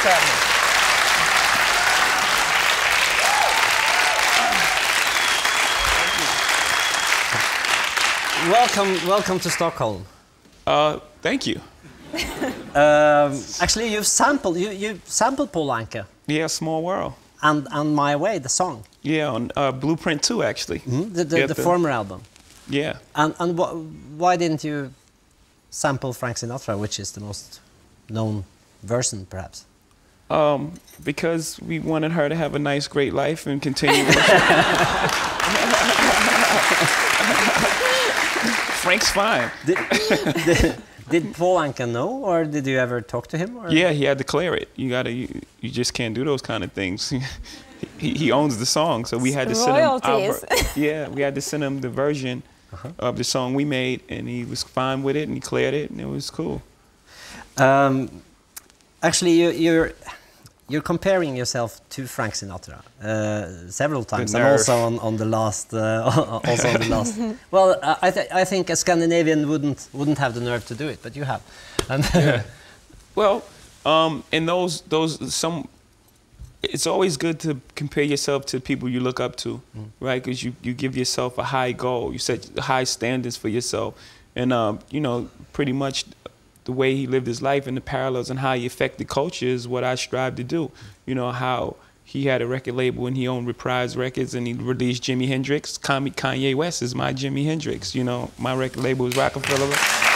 happening? Welcome to Stockholm. Thank you. Actually, you sampled Paul Anka. Yeah, Small World. And My Way, the song. Yeah, on Blueprint 2, actually. Mm-hmm. The former album. Yeah. And why didn't you sample Frank Sinatra, which is the most known version, perhaps? Because we wanted her to have a nice, great life and continue. Frank's fine. Did Paul Anka know, or did you ever talk to him? Or? Yeah, he had to clear it. You just can't do those kind of things. he owns the song, so we had to send him we had to send him the version of the song we made, and he was fine with it, and he cleared it, and it was cool. Actually, you're comparing yourself to Frank Sinatra several times, and also on the last. Well, I think a Scandinavian wouldn't have the nerve to do it, but you have. And yeah. Well, in it's always good to compare yourself to people you look up to, right? Because you give yourself a high goal, you set high standards for yourself, and you know, pretty much the way he lived his life and the parallels and how he affected culture is what I strive to do. You know, how he had a record label and he owned Reprise Records and he released Jimi Hendrix. Kanye West is my Jimi Hendrix. You know, my record label was Rockefeller.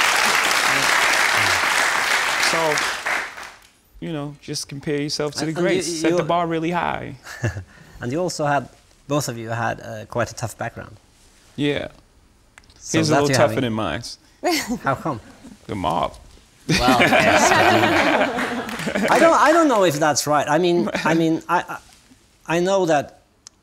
So, you know, just compare yourself to the greats. Set the bar really high. And you also had, both of you had quite a tough background. Yeah. So his a little tougher than mine. How come? The mob. Well, yes, I don't know if that's right. I know that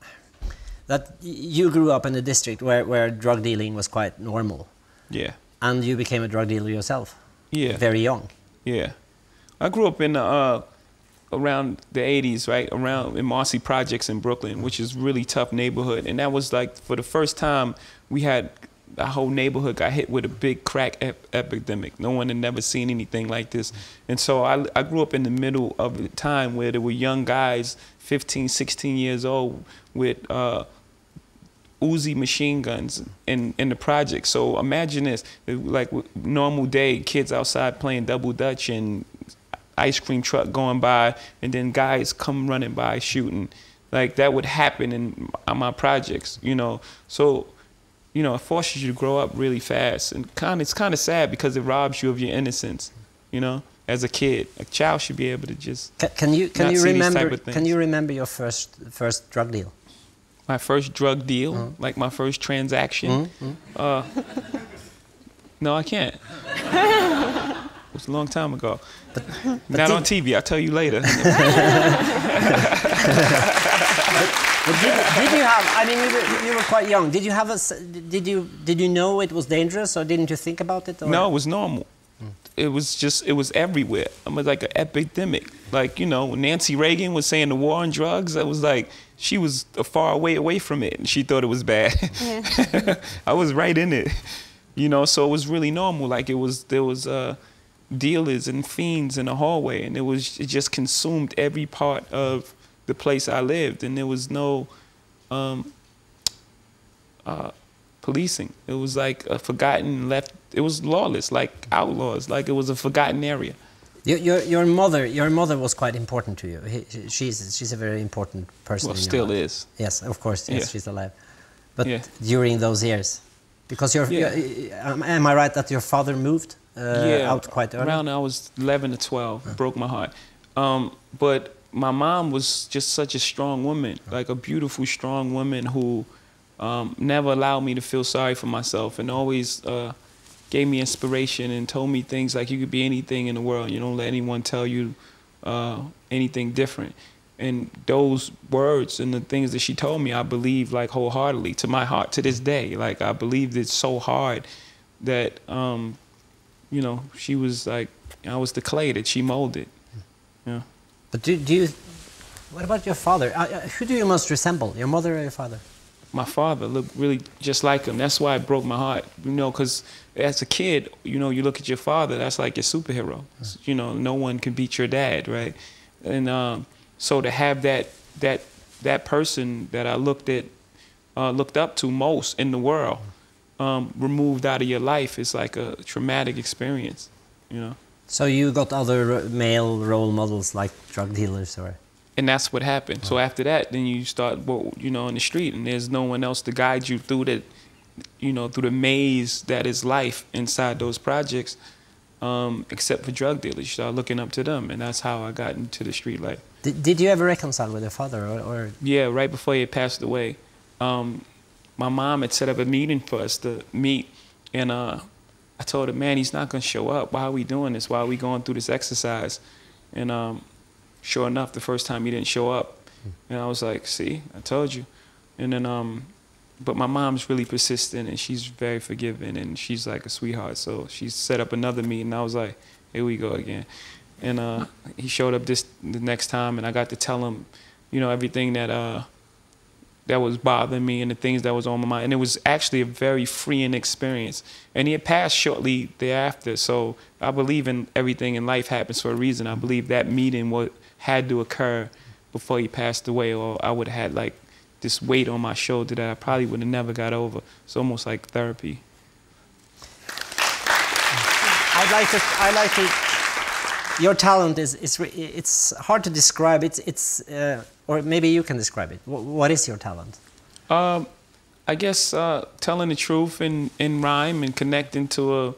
you grew up in a district where drug dealing was quite normal. Yeah. And you became a drug dealer yourself. Yeah. Very young. Yeah. I grew up in around the 80s, right? In Marcy Projects in Brooklyn, which is really tough neighborhood, and that was like for the first time we had. The whole neighborhood got hit with a big crack epidemic. No one had never seen anything like this. And so I grew up in the middle of a time where there were young guys, 15, 16 years old, with Uzi machine guns in the project. So imagine this, like normal day, kids outside playing double dutch and ice cream truck going by, and then guys come running by shooting. Like that would happen in my projects, you know. So, you know, it forces you to grow up really fast, and it's kind of sad because it robs you of your innocence, you know. As a kid, a child should be able to just can you remember your first drug deal? My first drug deal, like my first transaction. No, I can't. It was a long time ago. But not on TV. I'll tell you later. But did you have? I mean, you were quite young. Did you have Did you know it was dangerous, or didn't you think about it? Or? No, it was normal. It was everywhere. I was like an epidemic. Like, you know, when Nancy Reagan was saying the war on drugs, I was like, she was far away from it, and she thought it was bad. Yeah. I was right in it, you know. So it was really normal. Like there was dealers and fiends in the hallway, and it just consumed every part of the place I lived, and there was no policing. It was like a forgotten left. It was lawless, like outlaws. Like it was a forgotten area. Your mother was quite important to you. She's a very important person. Well, in your still life. is. Yes, of course. Yes, yeah. She's alive. But during those years, because am I right that your father moved out quite early? Around I was 11 to 12. Broke my heart. But my mom was just such a strong woman, like a beautiful, strong woman who never allowed me to feel sorry for myself, and always gave me inspiration and told me things like you could be anything in the world. You don't let anyone tell you anything different. And those words and the things that she told me, I believe like wholeheartedly to my heart to this day. Like I believed it so hard that, you know, she was like, I was the clay that she molded. Yeah. But what about your father? Who do you most resemble, your mother or your father? My father looked really just like him. That's why it broke my heart, you know, because as a kid, you know, you look at your father, that's like your superhero. You know, no one can beat your dad, right? And so to have that person that I looked up to most in the world removed out of your life is like a traumatic experience, you know. So you got other male role models like drug dealers, or? And that's what happened. So after that, then you start, well, you know, in the street, and there's no one else to guide you through the, you know, through the maze that is life inside those projects, except for drug dealers. You start looking up to them, and that's how I got into the street life. Did you ever reconcile with your father, or? Yeah, right before he had passed away, my mom had set up a meeting for us to meet, and I told her, man, he's not gonna show up. Why are we doing this? Why are we going through this exercise? And sure enough, the first time he didn't show up, and I was like, see, I told you. And then, but my mom's really persistent, and she's very forgiving, and she's like a sweetheart. So she set up another meeting. I was like, here we go again. And he showed up the next time, and I got to tell him, you know, everything that that was bothering me and the things that was on my mind. And it was actually a very freeing experience. And he had passed shortly thereafter. So I believe in everything in life happens for a reason. I believe that meeting had to occur before he passed away, or I would have had like this weight on my shoulder that I probably would have never got over. It's almost like therapy. I like to. Your talent it's hard to describe. Or maybe you can describe it. What is your talent? I guess telling the truth in rhyme and connecting to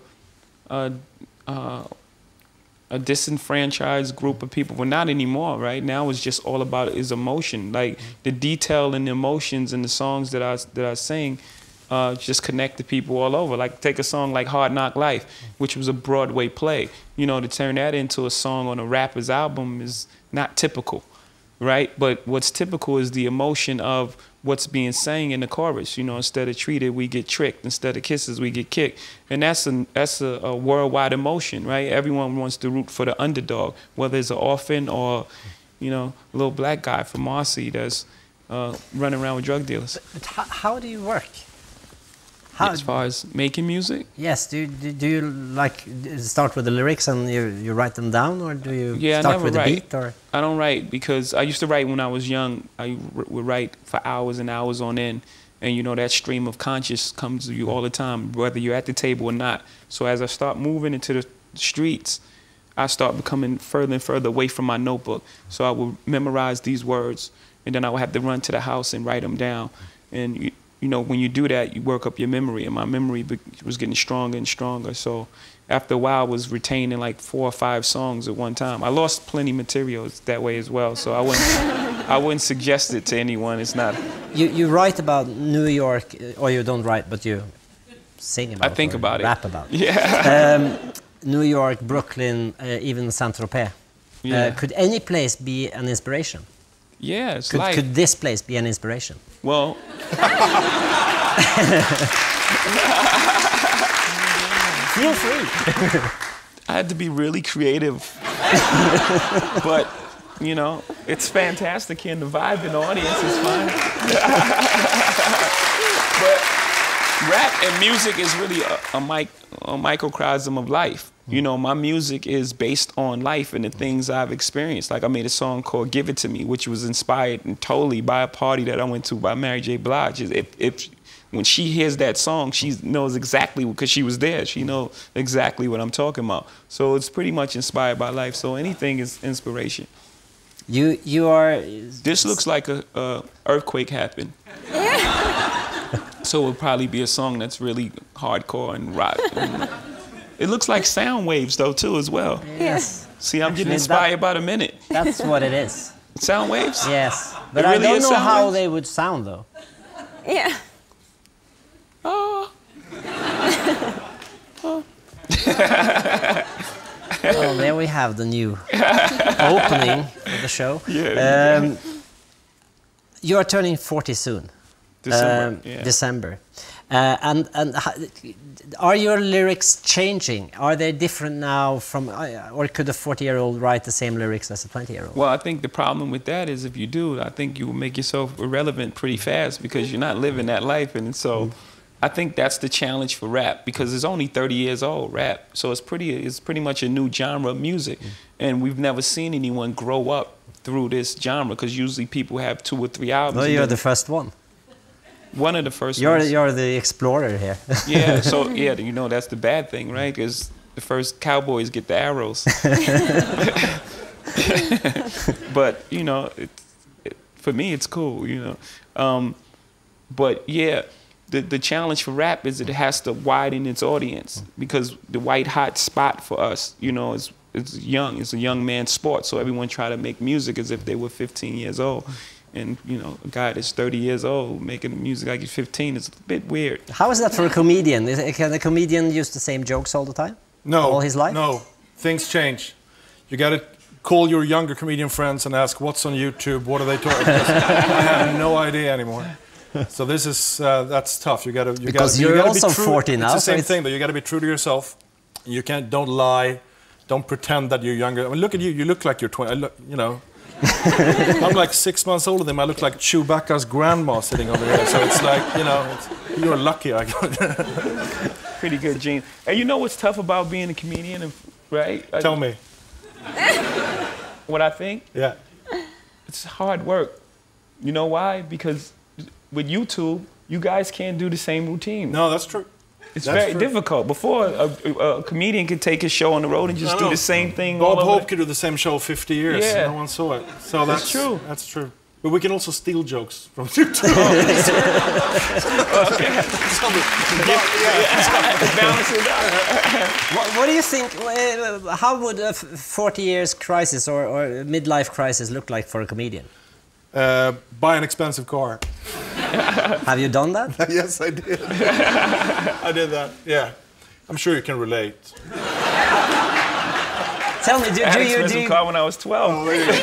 a disenfranchised group of people. Well, not anymore, right? Now it's just all about is emotion. Like the detail and the emotions in the songs that I sing just connect to people all over. Like take a song like Hard Knock Life, which was a Broadway play. You know, to turn that into a song on a rapper's album is not typical, right? But what's typical is the emotion of what's being sang in the chorus. You know, instead of treated, we get tricked. Instead of kisses, we get kicked. And that's a worldwide emotion, right? Everyone wants to root for the underdog, whether it's an orphan or, you know, a little black guy from Marcy that's running around with drug dealers. But how do you work? As far as making music? Yes. Do you like start with the lyrics and you write them down, or do you start with the beat? Or? I don't write because I used to write when I was young. I would write for hours and hours on end, and you know that stream of conscious comes to you all the time, whether you're at the table or not. So as I start moving into the streets, I start becoming further and further away from my notebook. So I would memorize these words, and then I would have to run to the house and write them down. And you know, when you do that, you work up your memory, and my memory was getting stronger and stronger. So after a while, I was retaining like 4 or 5 songs at one time. I lost plenty of materials that way as well, so I wouldn't suggest it to anyone. It's not. You write about New York, or you don't write, but you sing about it. I think about it. Rap about it. Yeah. New York, Brooklyn, even Saint-Tropez. Yeah. Could any place be an inspiration? Yeah, it's could this place be an inspiration? Well, feel free. I had to be really creative, but you know, it's fantastic here, and the vibe in the audience is fine. But rap and music is really a microcosm of life. You know, my music is based on life and the things I've experienced. Like I made a song called "Give It To Me," which was inspired and totally by a party that I went to by Mary J. Blige. When she hears that song, she knows exactly, because she was there. She knows exactly what I'm talking about. So it's pretty much inspired by life. So anything is inspiration. You are. This looks like a earthquake happened. So it would probably be a song that's really hardcore and rock. It looks like sound waves, though, too, as well. Yes. See, I'm getting inspired by the minute. That's what it is. Sound waves? Yes. But really I don't know how they would sound, though. Yeah. Well, there we have the new opening of the show. Yeah. You are turning 40 soon. December. Yeah. December. And are your lyrics changing? Are they different now from, or could a 40-year-old write the same lyrics as a 20-year-old? Well, I think the problem with that is if you do, I think you will make yourself irrelevant pretty fast because you're not living that life. And so I think that's the challenge for rap because it's only 30 years old, rap. So it's pretty much a new genre of music. And we've never seen anyone grow up through this genre because usually people have 2 or 3 albums. No, you're the first one. One of the first ones. You're the explorer here. Yeah, so yeah, you know, that's the bad thing, right? Because the first cowboys get the arrows. But, you know, for me, it's cool, you know. But yeah, the challenge for rap is it has to widen its audience because the white hot spot for us, you know, is young. It's a young man's sport. So everyone try to make music as if they were 15 years old. And, you know, a guy that's 30 years old making music like he's 15 is a bit weird. How is that for a comedian? Can a comedian use the same jokes all the time? No. All his life? No. Things change. You got to call your younger comedian friends and ask what's on YouTube, what are they talking about? I have no idea anymore. So this is that's tough. You got to because you're also 40 now. It's the same thing though. You got to be true to yourself. You don't lie. Don't pretend that you're younger. I mean, look at you. You look like you're 20. You know. I'm like 6 months older than him. I look like Chewbacca's grandma sitting over there. So it's like, you know, you're lucky. Pretty good, Gene. And you know what's tough about being a comedian, right? Tell me. What I think? Yeah. It's hard work. You know why? Because with YouTube, you guys can't do the same routine. No, that's true. It's very difficult. Before, a comedian could take his show on the road and just do the same thing. Bob Hope could do the same show 50 years. Yeah. No one saw it. So that's true. That's true. But we can also steal jokes from YouTube. What do you think? How would a 40 years crisis or midlife crisis look like for a comedian? Buy an expensive car. Have you done that? Yes, I did. I did that. Yeah, I'm sure you can relate. Tell me, do I had you an expensive car when I was 12. Oh, really?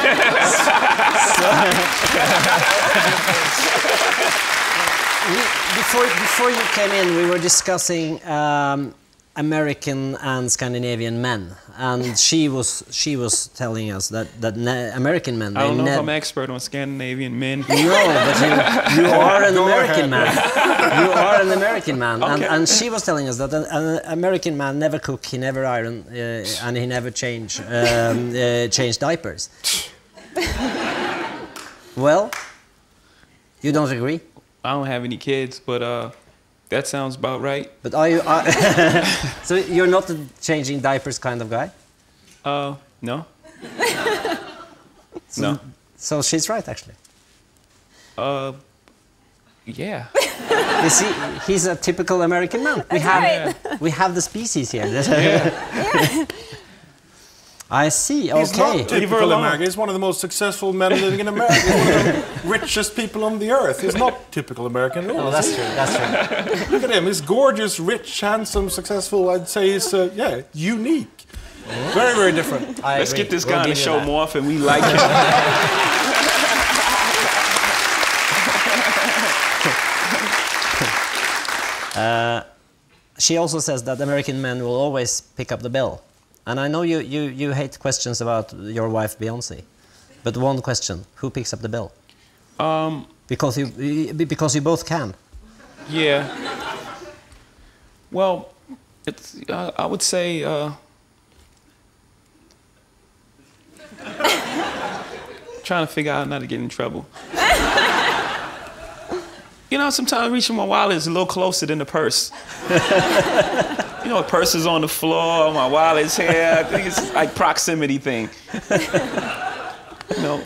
Before you came in, we were discussing American and Scandinavian men, and she was telling us that American men. I don't know if I'm an expert on Scandinavian men. No, but you are an American man. You are an American man, Okay. and she was telling us that an American man never cook, he never iron, and he never change diapers. Well, you don't agree? I don't have any kids, but that sounds about right. But are you? So you're not a changing diapers kind of guy? No. So, No. So she's right, actually. Yeah. You see, he's a typical American man. We have the species here. I see. He's not Okay. typical American. He's one of the most successful men living in America. He's one of the richest people on the earth. He's not typical American at all. Oh, that's true. That's true. Look at him. He's gorgeous, rich, handsome, successful. I'd say he's unique. Very, very different. Let's get this guy on the show more often. We like him. She also says that American men will always pick up the bill. And I know you hate questions about your wife Beyoncé, but one question: who picks up the bill? Because you both can. Yeah. Well, it's. I would say. Trying to figure out not to get in trouble. You know, sometimes reaching my wallet is a little closer than the purse. You know, the purse is on the floor, my wallet's here. I think it's like proximity thing. You know.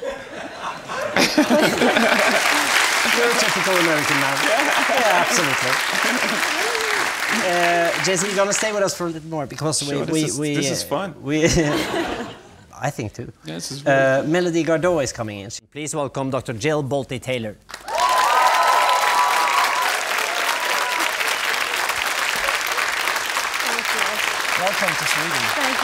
You're a typical American man. Yeah, absolutely. Jason, you're gonna stay with us for a little more because Sure, this is fun. I think too. Yeah, this is really Melody Gardot is coming in. Please welcome Dr. Jill Bolte Taylor. Welcome to Sweden.